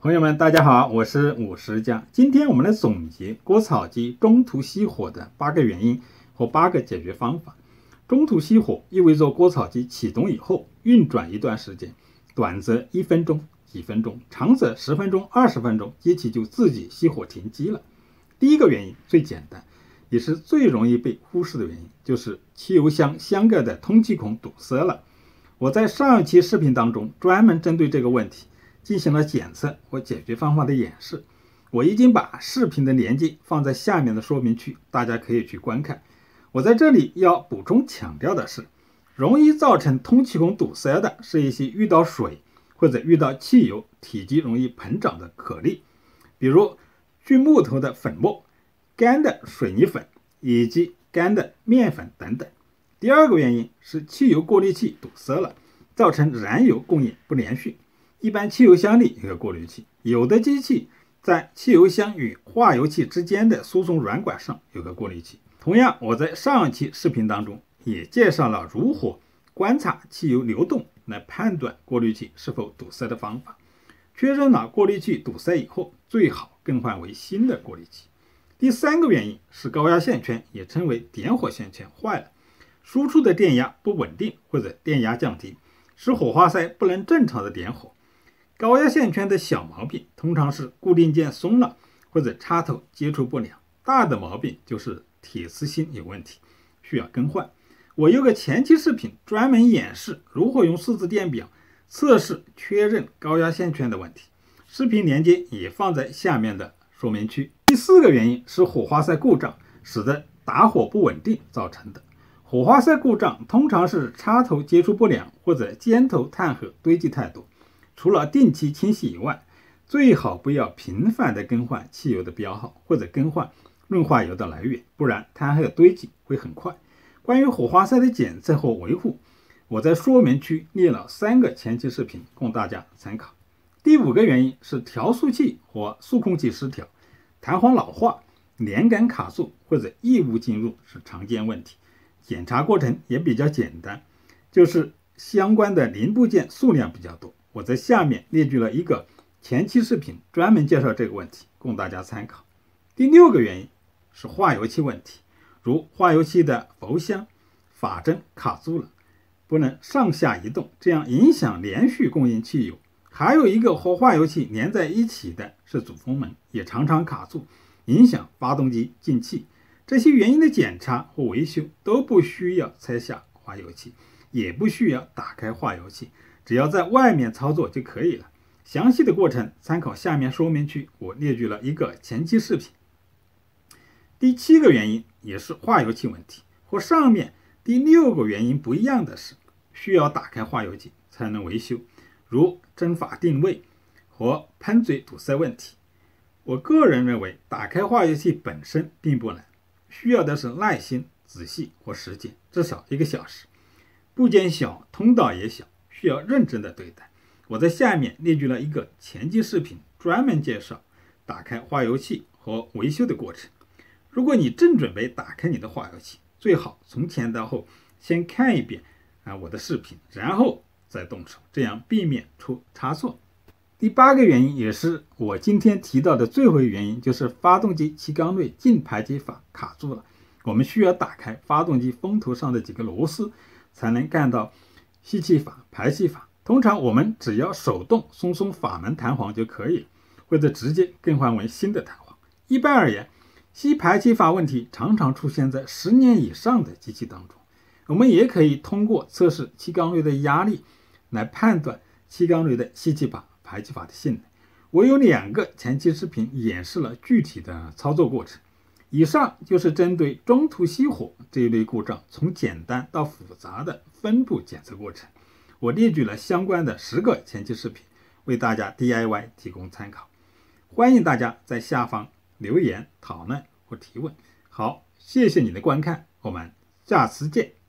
朋友们，大家好，我是武石匠。今天我们来总结锅炒鸡中途熄火的8个原因和8个解决方法。中途熄火意味着锅炒鸡启动以后运转一段时间，短则1分钟、几分钟，长则10分钟、20分钟，机器就自己熄火停机了。第一个原因最简单，也是最容易被忽视的原因，就是汽油箱箱盖的通气孔堵塞了。我在上一期视频当中专门针对这个问题进行了检测和解决方法的演示，我已经把视频的链接放在下面的说明区，大家可以去观看。我在这里要补充强调的是，容易造成通气孔堵塞的是一些遇到水或者遇到汽油体积容易膨胀的颗粒，比如锯木头的粉末、干的水泥粉以及干的面粉等等。第二个原因是汽油过滤器堵塞了，造成燃油供应不连续。一般汽油箱里有个过滤器，有的机器在汽油箱与化油器之间的输送软管上有个过滤器。同样，我在上一期视频当中也介绍了如何观察汽油流动来判断过滤器是否堵塞的方法。确认了过滤器堵塞以后，最好更换为新的过滤器。第三个原因是高压线圈，也称为点火线圈坏了，输出的电压不稳定或者电压降低，使火花塞不能正常的点火。高压线圈的小毛病通常是固定件松了或者插头接触不良，大的毛病就是铁丝芯有问题，需要更换。我有个前期视频专门演示如何用数字电表测试确认高压线圈的问题，视频连接也放在下面的说明区。第四个原因是火花塞故障使得打火不稳定造成的。火花塞故障通常是插头接触不良或者尖头碳核堆积太多。除了定期清洗以外，最好不要频繁的更换汽油的标号或者更换润滑油的来源，不然碳核堆积会很快。关于火花塞的检测和维护，我在说明区列了3个前期视频供大家参考。第5个原因是调速器或速控器失调，弹簧老化、连杆卡住或者异物进入是常见问题。检查过程也比较简单，就是相关的零部件数量比较多。我在下面列举了一个前期视频专门介绍这个问题，供大家参考。第6个原因是化油器问题，如化油器的氟箱、法针卡住了，不能上下移动，这样影响连续供应汽油。还有一个和化油器连在一起的是主风门，也常常卡住，影响发动机进气。这些原因的检查和维修都不需要拆下化油器，也不需要打开化油器，只要在外面操作就可以了。详细的过程参考下面说明区，我列举了一个前期视频。第7个原因也是化油器问题，和上面第6个原因不一样的是，需要打开化油器才能维修，如针法定位和喷嘴堵塞问题。我个人认为打开化油器本身并不难，需要的是耐心、仔细和时间，至少1个小时。部件小，通道也小，需要认真的对待。我在下面列举了一个前期视频，专门介绍打开化油器和维修的过程。如果你正准备打开你的化油器，最好从前到后先看一遍我的视频，然后再动手，这样避免出差错。第8个原因也是我今天提到的最后一个原因，就是发动机气缸内进排气阀卡住了。我们需要打开发动机风头上的几个螺丝，才能干到吸气阀、排气阀。通常我们只要手动松阀门弹簧就可以，或者直接更换为新的弹簧。一般而言，吸排气阀问题常常出现在10年以上的机器当中。我们也可以通过测试气缸内的压力来判断气缸内的吸气阀、排气阀的性能。我有2个前期视频演示了具体的操作过程。以上就是针对中途熄火这一类故障从简单到复杂的分步检测过程，我列举了相关的10个前期视频，为大家 DIY 提供参考。欢迎大家在下方留言讨论或提问。好，谢谢你的观看，我们下次见。